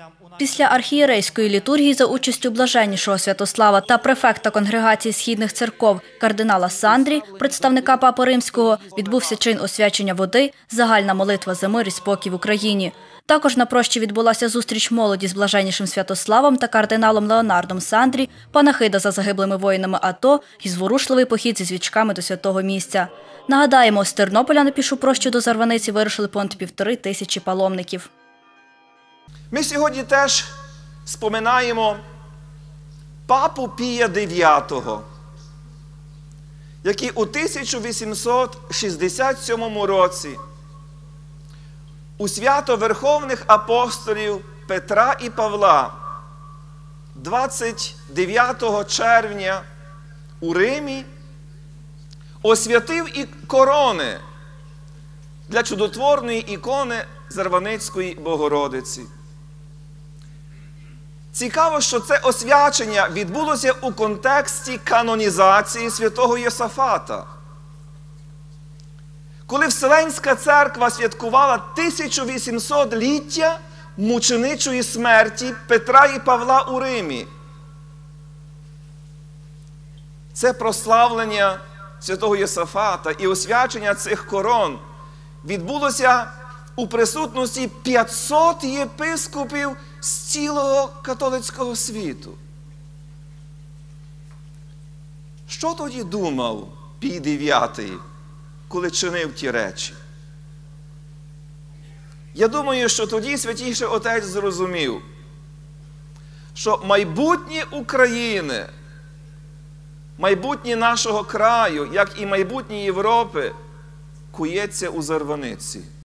Після архієрейської літургії за участю блаженнішого Святослава та префекта Конгрегації Східних церков кардинала Сандрі, представника Папи Римського, відбувся чин освячення води, загальна молитва за мир і спокій в Україні. Також на прощі відбулася зустріч молоді з блаженнішим Святославом та кардиналом Леонардом Сандрі, панахида за загиблими воїнами АТО і зворушливий похід зі свічками до святого місця. Нагадаємо, з Тернополя на пішу прощу до Зарваниці вирушили понад 1500 паломників. Ми сьогодні теж споминаємо папу Пія IX, який у 1867 році у свято Верховних апостолів Петра і Павла 29 червня у Римі освятив і корони для чудотворної ікони Зарваницької Богородиці. Цікаво, що це освячення відбулося у контексті канонізації святого Йосафата. Коли Вселенська церква святкувала 1800-ліття мученичої смерті Петра і Павла у Римі. Це прославлення святого Йосафата і освячення цих корон відбулося у присутності 500 єпископів з цілого католицького світу. Що тоді думав Пій IX, коли чинив ті речі? Я думаю, що тоді Святійший Отець зрозумів, що майбутнє України, майбутнє нашого краю, як і майбутнє Європи, кується у Зарваниці.